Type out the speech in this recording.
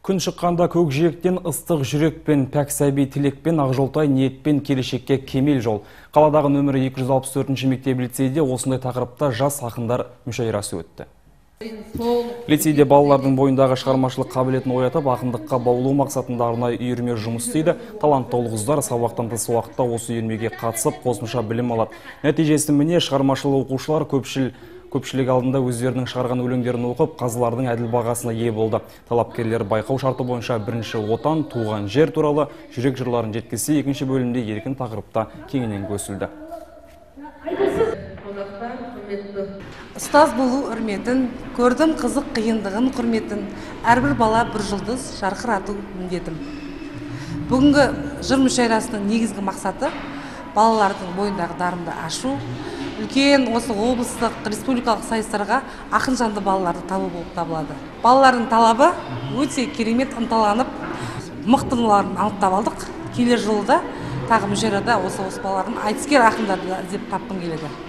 Күн шыққанда көкжиектен ыстық жүрекпен, пәк сәби тілекпен, ақжолтай ниетпен келешекке кемел жол. Қаладағы нөмірі 264 мектеп лицейде осындай тақырыпта жас ақындар мүшәйрасы өтті. Лицейде балалардың бойындағы шығармашылық қабілетін оятып, ақындыққа баулу мақсатында арнайы үйірме жұмыс істейді. Талантты ұл-қыздар сабақтан тыс уақытта осы үйірмеге қатысып, қосымша білім алады. Нәтижесі міне, шығармашылық оқушылар көпшілік алдында өздерінің шығарған өлеңдерін оқып, қазылардың әділ бағасына ие болды. Талапкерлер байқау шарты бойынша бірінші отан, туған жер туралы жүрек жырларын жеткізсе, екінші бөлімде еркін тақырыпта кеңінен көсілді. Ұстаз болу үрметін, көрдім қызық қиындығын құрметін, әрбір бала бір жұлдыз жарқырату міндетім. Бүгінгі жыр мүшәйрасының негізгі мақсаты балалардың бойындағы дарынды ашу, үлкен осы облыстық республикалық сайыстарға ақын жанды балаларды табу болып табылады. Балалардың талабы өте керемет ынталанып, мықтыларын анықтап алдық. Келер жылы да тағы мүшәйрада осы балалардың айтыскер ақындарды іздеп тапқым келеді.